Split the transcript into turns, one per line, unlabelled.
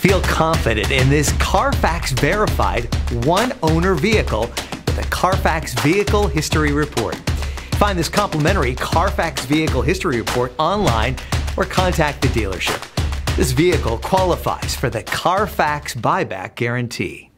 Feel confident in this Carfax verified one-owner vehicle with a Carfax Vehicle History Report. Find this complimentary Carfax Vehicle History Report online or contact the dealership. This vehicle qualifies for the Carfax Buyback Guarantee.